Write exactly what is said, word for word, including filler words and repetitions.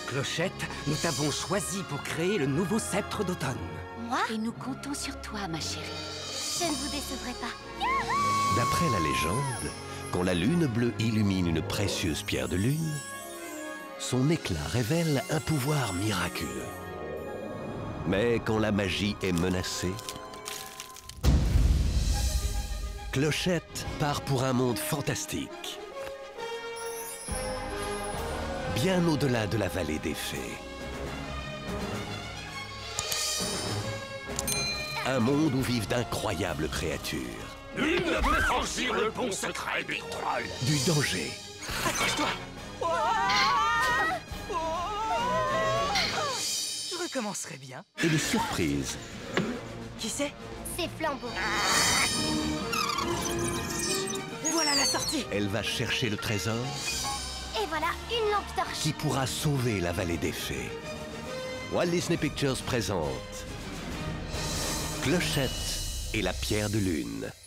Clochette, nous t'avons choisi pour créer le nouveau sceptre d'automne. Moi? Et nous comptons sur toi, ma chérie. Je ne vous décevrai pas. D'après la légende, quand la lune bleue illumine une précieuse pierre de lune, son éclat révèle un pouvoir miraculeux. Mais quand la magie est menacée, Clochette part pour un monde fantastique. Bien au-delà de la vallée des fées. Un monde où vivent d'incroyables créatures. Nul ne peut franchir le pont secret des trolls. Du danger. Accroche-toi! Je recommencerai bien. Et des surprises. Qui c'est? C'est Flambeau. Voilà la sortie! Elle va chercher le trésor Et voilà une lampe torche. qui pourra sauver la vallée des fées. Walt Disney Pictures présente Clochette et la pierre de lune.